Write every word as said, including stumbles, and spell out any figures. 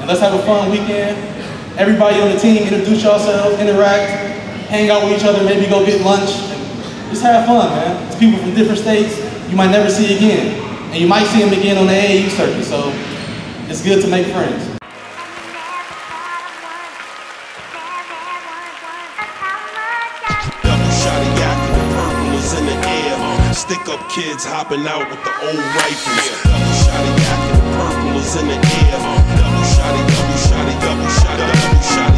let's have a fun weekend. Everybody on the team, introduce yourselves, interact, hang out with each other, maybe go get lunch. Just have fun, man. It's people from different states you might never see again. And you might see them again on the A A U circuit, so it's good to make friends. Double shot of yak, purple is in the air. Stick up kids hopping out with the old rifles. Double shot of yak, purple is in the air. Double shot of, double shot of, double shot of, double shot.